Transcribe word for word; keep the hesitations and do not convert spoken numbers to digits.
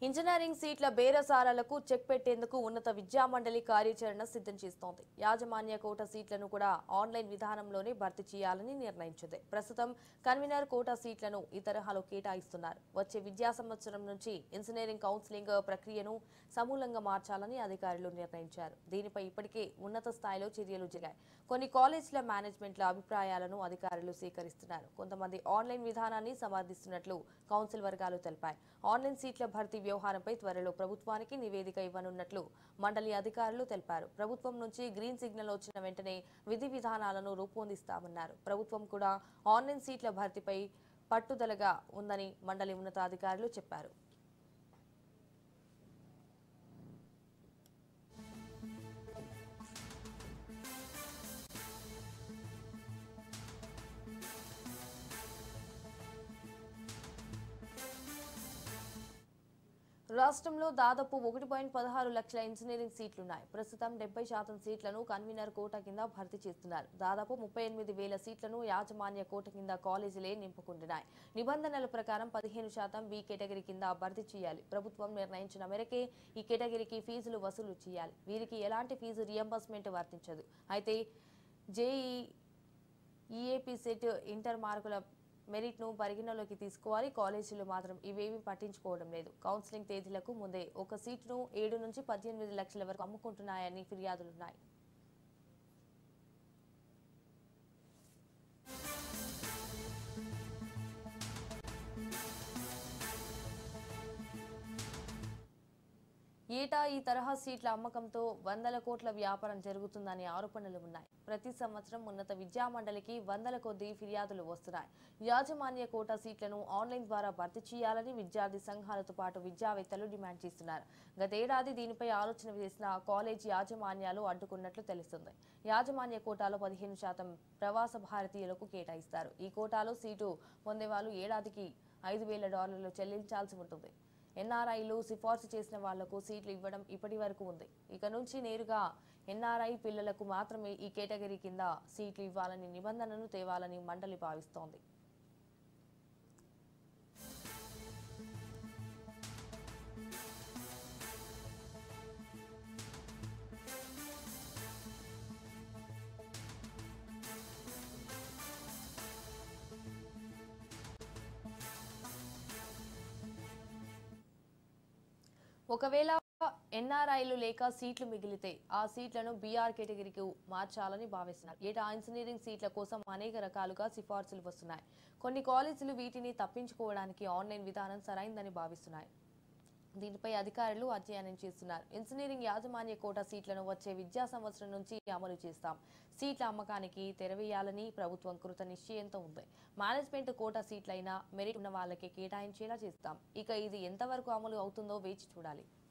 Engineering సీట్ల బేరసారాలకు check పెట్టేందుకు ఉన్నత విద్యామండలి కార్యాచరణ సిద్ధం చేస్తోంది. యాజమాన్య కోటా సీట్లను కూడా ఆన్లైన్ విధానంలోనే భర్తీ చేయాలని నిర్ణయించింది. ప్రస్తుతం కన్వీనర్ కోటా సీట్లను ఈ తరహాలో కేటాయిస్తున్నారు. వచ్చే విద్యా సంవత్సరం నుంచి ఇంజనీరింగ్ కౌన్సిలింగ్ ప్రక్రియను సమూలంగా మార్చాలని అధికారులు నిర్ణయించారు. దీనిపై ఇప్పటికే ఉన్నత స్థాయిలో చర్యలు జరిగాయి. కొన్ని కాలేజీల మేనేజ్మెంట్ల అభిప్రాయాలను అధికారులు సేకరిస్తున్నారు. కొంతమంది ఆన్లైన్ విధానాన్ని సమర్థిస్తున్నట్లు కౌన్సిల్ వర్గాలు తెలిపాయి. ఆన్లైన్ సీట్ల భర్తీ వ్యవహారంపై త్వరలో ప్రభుత్వానికి నివేదిక ఇవ్వనున్నట్లు మండలి అధికారులు తెలిపారు. ప్రభుత్వం నుంచి గ్రీన్ సిగ్నల్ వచ్చిన వెంటనే విధి విధానాలను రూపొందిస్తామన్నారు. ప్రభుత్వం కూడా ఆన్లైన్ సీట్ల భర్తీపై పట్టుదలగా ఉందని మండలి ఉన్నతాధికారులు చెప్పారు. రాష్ట్రంలో దాదాపు ఒకటి పాయింట్ పదహారు లక్షల ఇంజనీరింగ్ సీట్లున్నాయి. ప్రస్తుతం డెబ్బై శాతం సీట్లను కన్వీనర్ కోటా కింద భర్తీ చేస్తున్నారు. దాదాపు ముప్పై ఎనిమిది వేల సీట్లను యాజమాన్య కోటా కింద కాలేజీలే నింపుకుంటున్నాయి. నిబంధనల ప్రకారం పదిహేను శాతం బి కేటగిరీ కింద భర్తీ చేయాలి. ప్రభుత్వం నిర్ణయించిన మేరకే ఈ కేటగిరీకి ఫీజులు వసూలు చేయాలి. వీరికి ఎలాంటి ఫీజు రియంబర్స్మెంట్ వర్తించదు. అయితే జేఈ, ఈఏపీ సెట్, ఇంటర్ మార్కుల మెరిట్ ను పరిగణలోకి తీసుకోవాలి. కాలేజీలు మాత్రం ఇవేమీ పట్టించుకోవడం లేదు. కౌన్సిలింగ్ తేదీలకు ముందే ఒక సీటును ఏడు నుంచి పద్దెనిమిది లక్షల వరకు అమ్ముకుంటున్నాయని ఫిర్యాదులున్నాయి. ఏటా ఈ తరహా సీట్ల అమ్మకంతో వందల కోట్ల వ్యాపారం జరుగుతుందనే ఆరోపణలు ఉన్నాయి. ప్రతి సంవత్సరం ఉన్నత విద్యామండలికి వందల కొద్దీ ఫిర్యాదులు వస్తున్నాయి. యాజమాన్య కోటా సీట్లను ఆన్లైన్ ద్వారా భర్తీ చేయాలని విద్యార్థి సంఘాలతో పాటు విద్యావేత్తలు డిమాండ్ చేస్తున్నారు. గతేడాది దీనిపై ఆలోచన చేసిన కాలేజీ యాజమాన్యాలు అడ్డుకున్నట్లు తెలుస్తుంది. యాజమాన్య కోటాలో పదిహేను శాతం ప్రవాస భారతీయులకు కేటాయిస్తారు. ఈ కోటాలో సీటు పొందేవాళ్ళు ఏడాదికి ఐదు వేల డాలర్లు చెల్లించాల్సి ఉంటుంది. ఎన్ఆర్ఐలు సిఫార్సు చేసిన వాళ్లకు సీట్లు ఇవ్వడం ఇప్పటి వరకు ఉంది. ఇక నుంచి నేరుగా ఎన్ఆర్ఐ పిల్లలకు మాత్రమే ఈ కేటగిరీ కింద సీట్లు ఇవ్వాలని నిబంధనను తేవాలని మండలి భావిస్తోంది. ఒకవేళ ఎన్ఆర్ఐలు లేక సీట్లు మిగిలితే ఆ సీట్లను బీఆర్ కేటగిరీకి మార్చాలని భావిస్తున్నారు. ఏటా ఇంజనీరింగ్ సీట్ల కోసం అనేక రకాలుగా సిఫార్సులు వస్తున్నాయి. కొన్ని కాలేజీలు వీటిని తప్పించుకోవడానికి ఆన్లైన్ విధానం సరైందని భావిస్తున్నాయి. దీనిపై అధికారులు అధ్యయనం చేస్తున్నారు. ఇంజనీరింగ్ యాజమాన్య కోటా సీట్లను వచ్చే విద్యా సంవత్సరం నుంచి అమలు చేస్తాం. సీట్ల అమ్మకానికి తెరవేయాలని ప్రభుత్వం కృత నిశ్చయంతో ఉంది. మేనేజ్మెంట్ కోటా సీట్లైనా మెరిట్ ఉన్న వాళ్ళకే కేటాయించేలా చేస్తాం. ఇక ఇది ఎంతవరకు అమలు అవుతుందో వేచి చూడాలి.